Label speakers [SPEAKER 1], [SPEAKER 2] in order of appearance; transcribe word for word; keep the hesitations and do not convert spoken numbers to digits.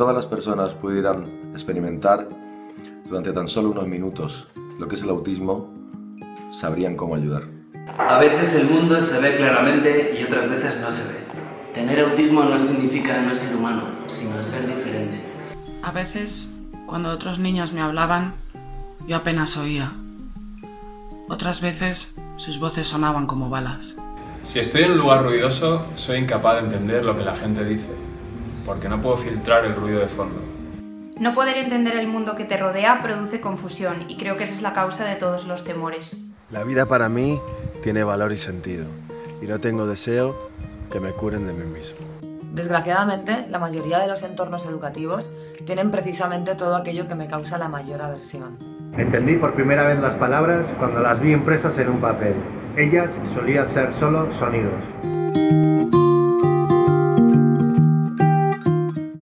[SPEAKER 1] todas las personas pudieran experimentar durante tan solo unos minutos lo que es el autismo, sabrían cómo ayudar.
[SPEAKER 2] A veces el mundo se ve claramente y otras veces no se ve.
[SPEAKER 3] Tener autismo no significa no ser humano, sino ser diferente.
[SPEAKER 4] A veces, cuando otros niños me hablaban, yo apenas oía. Otras veces, sus voces sonaban como balas.
[SPEAKER 5] Si estoy en un lugar ruidoso, soy incapaz de entender lo que la gente dice, porque no puedo filtrar el ruido de fondo.
[SPEAKER 6] No poder entender el mundo que te rodea produce confusión y creo que esa es la causa de todos los temores.
[SPEAKER 7] La vida para mí tiene valor y sentido y no tengo deseo que me curen de mí mismo.
[SPEAKER 8] Desgraciadamente, la mayoría de los entornos educativos tienen precisamente todo aquello que me causa la mayor aversión.
[SPEAKER 9] Entendí por primera vez las palabras cuando las vi impresas en un papel. Ellas solían ser solo sonidos.